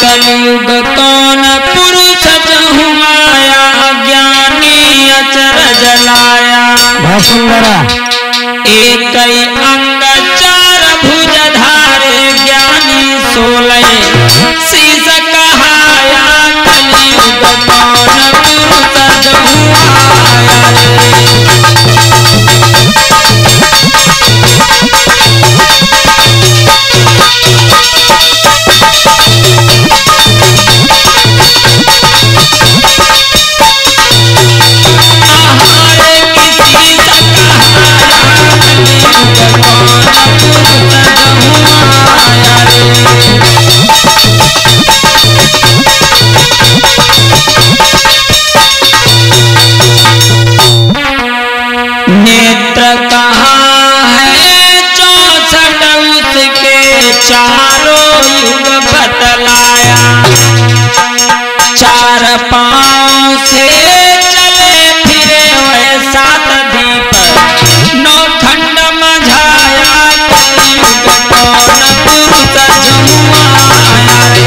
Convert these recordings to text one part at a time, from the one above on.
कलयुग कौन पुरुष जहु आया, ज्ञानी अचरज लाया। बहुत सुंदर। एक अंग चार भुज धारे, ज्ञानी 16 शीश कहाया। कलयुग कौन पुरुष जहु आया। नेत्र कहाँ है 64 उसके, चारों युग बतलाया। 4 पाँव से चले फिरे वह 7 दीप, 9 खंड मझाया। कलयुग कौन पुरुष जहु आया रे।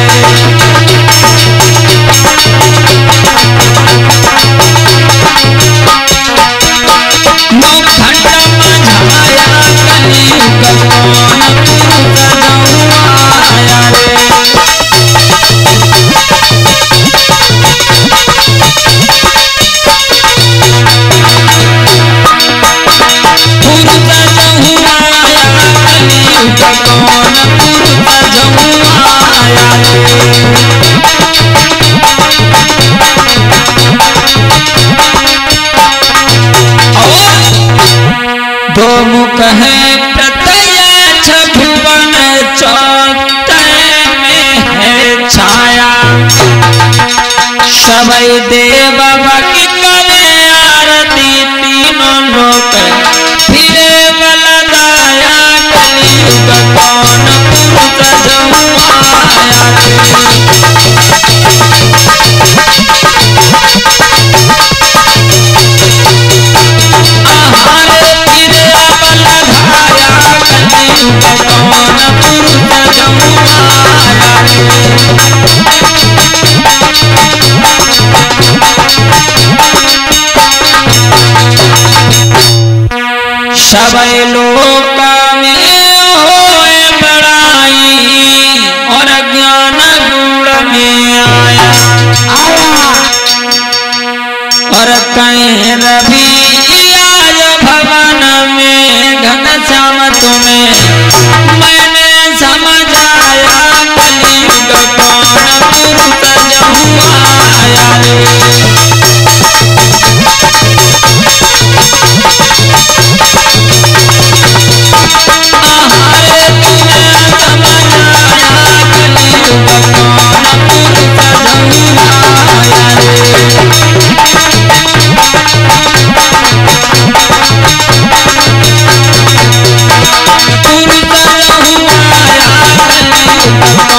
9 खंड मझाया। कलयुग कौन पुरुष जहु आया रे। पुरुष जहु आया। कलयुग कौन पुरुष जहु आया रे। दो मुख है प्रत्यक्ष भुवन, चौथे में है छाया। सबई देव भक्ति करे आरती, तीनों लोक फिरे बलदाया। कलयुग कौन पुरुष जहु आया रे। आहारे फिरे बलधाया। कलयुग कौन पुरुष जहु आया रे। सबई लोक में होए बड़ाई, और ज्ञान गुण में आया। और कहीं रवि आज भवन में, घनश्याम तुम्हें मैंने समझाया। कलयुग कौन पुरुष जहु आया रे। आहारे तुम्हें समझाया। कलयुग कौन पुरुष जहु आया रे। पुरुष जहु आया। कलयुग